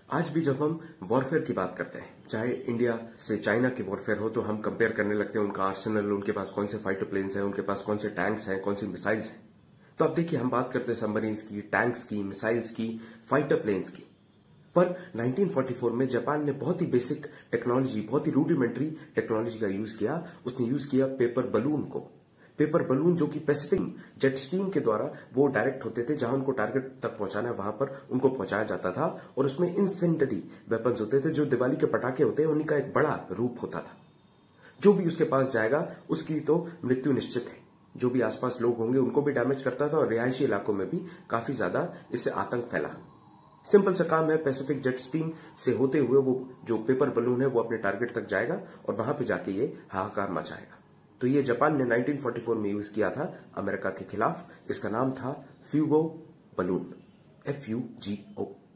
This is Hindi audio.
आज भी जब हम वॉरफेयर की बात करते हैं, चाहे इंडिया से चाइना की वॉरफेयर हो, तो हम कंपेयर करने लगते हैं उनका आर्सेनल, उनके पास कौन से फाइटर प्लेन्स हैं, उनके पास कौन से टैंक्स हैं, कौन सी मिसाइल्स हैं। तो अब देखिए, हम बात करते हैं सबमरीन्स की, टैंक्स की, मिसाइल्स की, फाइटर प्लेन्स की। पर 1944 में जापान ने बहुत ही बेसिक टेक्नोलॉजी, बहुत ही रूडिमेंट्री टेक्नोलॉजी का यूज किया। उसने यूज किया पेपर बलून को। पेपर बलून जो कि पैसिफिक जेट स्ट्रीम के द्वारा वो डायरेक्ट होते थे, जहां उनको टारगेट तक पहुंचाना है वहां पर उनको पहुंचाया जाता था। और उसमें इंसेंडरी वेपन्स होते थे, जो दिवाली के पटाखे होते हैं उन्हीं का एक बड़ा रूप होता था। जो भी उसके पास जाएगा उसकी तो मृत्यु निश्चित है। जो भी आसपास लोग होंगे उनको भी डैमेज करता था और रिहायशी इलाकों में भी काफी ज्यादा इससे आतंक फैला। सिंपल सा काम है, पैसिफिक जेट स्ट्रीम से होते हुए वो जो पेपर बलून है वो अपने टारगेट तक जाएगा और वहां पे जाके ये हाहाकार मचाएगा। तो ये जापान ने 1944 में यूज किया था अमेरिका के खिलाफ। इसका नाम था फ्यूगो बलून, FUGO।